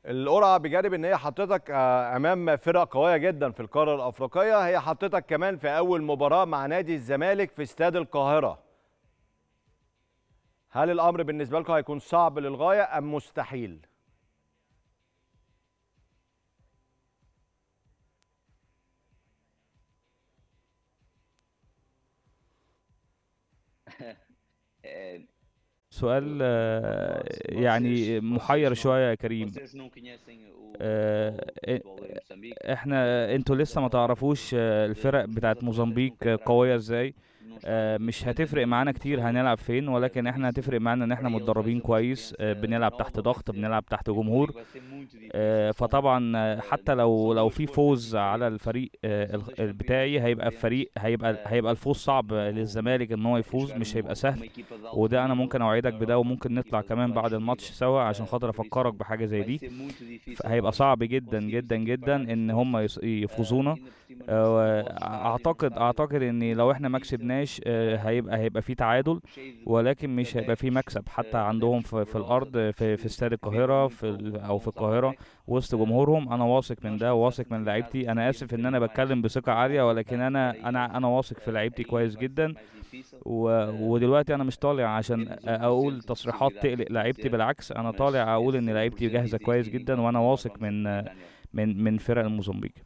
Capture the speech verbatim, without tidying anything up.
القرعه بجانب ان هي حطتك آه، امام فرق قويه جدا في القاره الافريقيه، هي حطتك كمان في اول مباراه مع نادي الزمالك في استاد القاهره. هل الامر بالنسبه لكم هيكون صعب للغايه ام مستحيل؟ É, سؤال eu, آه، vocês, يعني محير vocês não, شوية يا كريم. vocês não conhecem o آه، futebol, o إ- futebol em Moçambique. احنا انتوا Estamos a لسه ما falar تعرفوش آه، de, الفرق dos meus بتاعت atletas موزمبيق nunca آه، entraram قوية ازاي. num آه، estádio de مش setenta هتفرق mil معانا كتير هنلعب pessoas. فين، Eh, ولكن por احنا isso, هتفرق معانا ان احنا para eles vai متدربين ser uma كويس، آه، experiência بنلعب تحت nova, vai ضغط، ser, بنلعب تحت e como جمهور. digo, vai ser muito difícil. آه، São, فطبعا آه، eh, حتى لو são لو duas في forças فوز على diferentes. الفريق آه، São الخ- dois campeões بتاعي، هيبقى diferentes. الفريق هيبقى Eh, هيبقى الفوز صعب portanto, للزمالك ان هو é يفوز، jogar مش هيبقى uma, سهل. uma equipa de alto وده انا nível ممكن اوعدك na بده، Europa, uma وممكن نطلع equipa de كمان بعد baixo الماتش nível. سوا عشان Eh, خاطر por افكرك isso, بحاجة زي vai دي. ser muito difícil هيبقى nós صعب جدا conseguirmos جدا جدا equiparar ان هم esforços. يص- Ah, يفوزونا. ainda por cima num, آه، futebol de estádio, num اعتقد estádio اعتقد ان muito لو احنا ما difícil, كسبناش آه، هيبقى ah, هيبقى في تعادل، cheio de, ولكن de مش هيبقى في adeptos, مكسب حتى ah, عندهم adeptos في, في fervorosos, الارض، adeptos في, في que, استاد que vibram القاهره، muito في com, ال- او com في o القاهره Zamalek. وسط Ah, جمهورهم. انا واثق من nós ده، como واثق estivéssemos من em casa لعيبتي. انا sabíamos اسف que ان era انا mais بتكلم بثقه um عاليه، jogo ولكن importante para انا eles. انا انا واثق في Ah, لعيبتي para eles كويس vai ser جدا. mais difícil. و... Ah, ودلوقتي انا مش طالع عشان temos um اقول porcento de تصريحات possibilidades de تقلق لعيبتي، vencer, بالعكس انا mas طالع اقول ان esse لعيبتي porcento جاهزه existe كويس e جدا، nós, وانا nós واثق vamos من acreditar nele. من من فرق الموزمبيق.